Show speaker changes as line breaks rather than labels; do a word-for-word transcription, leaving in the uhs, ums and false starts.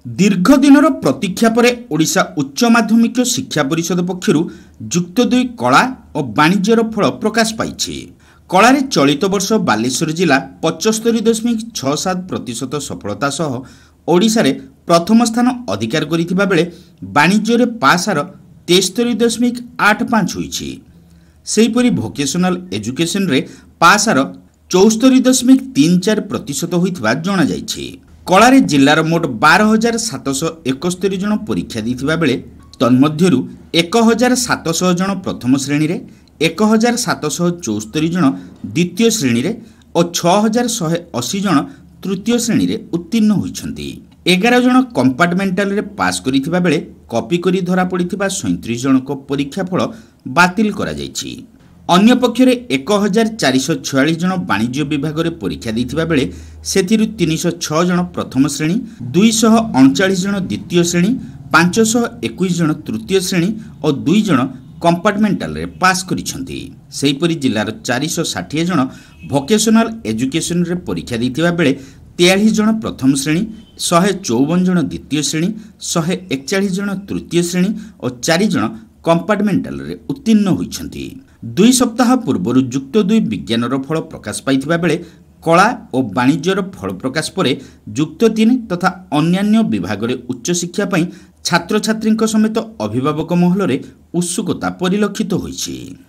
दीर्घ दिनर प्रतीक्षा पर ओडिशा उच्च माध्यमिक शिक्षा परिषद पक्षर जुक्त दुई कला और वाणिज्यर फल प्रकाश पाई। कलारे चलित वर्ष बालेश्वर जिला पचस्तरी दशमिक छः सात प्रतिशत सफलता सह ओडिशा रे प्रथम स्थान अधिकार करिथिबा बेले वाणिज्य पासार तेस्तरी दशमिक आठ पाँच होईछि। सेहीपरि भोकेशनल एजुकेशन रे पासार चौस्तरी दशमिक तीन चार प्रतिशत होइथिबा जणा जाइछि। कलारे जिलार मोट बार हजार सातश एकस्तरी जन परीक्षा देथिबा बेले तन्मध्यरु एक हजार सातश जन प्रथम श्रेणी रे, एक हजार सातश चौस्तरी जन द्वितीय श्रेणी रे और छह हजार शहे अशी जन तृतीय श्रेणी रे उत्तीर्ण होइछन्ति। एगार जन कंपार्टमेंटाल रे पास करिथिबा बेले कॉपी करी धरा पड़िथिबा सैंतीस जन को परीक्षा फल बातिल करा जाइछि। अन्य पक्षरे एक हजार चारिश छयालीस जन वाणिज्य विभाग में परीक्षा देथिबा बेले सेथिरु तीनश छह जन प्रथम श्रेणी, दुईश अड़चाश जन द्वितीय श्रेणी, पांचश इक्कीस जन तृतीय श्रेणी और दुई जन कंपार्टमेंटाल रे पास करिसंती। सेहीपरि जिलार चारिश षाठी जन भोकेशनल एजुकेशन रे परीक्षा देथिबा बेले तेयालीस जन प्रथम श्रेणी, शहे चौवन जन द्वितीय श्रेणी, शहे एकचाश जन तृतीय श्रेणी और चारि जन कंपार्टमेंटाल रे उत्तीर्ण होइछन्ति। दुई सप्ताह पूर्व जुक्त दुई विज्ञानर फल प्रकाश पाइथिबा बेले कला और वाणिज्यर फल प्रकाश पर जुक्त तीन तथा अन्यान्य विभाग में उच्च शिक्षा पई छात्र छात्री समेत अभिभावक महल में उत्सुकता परिलक्षित होइछि।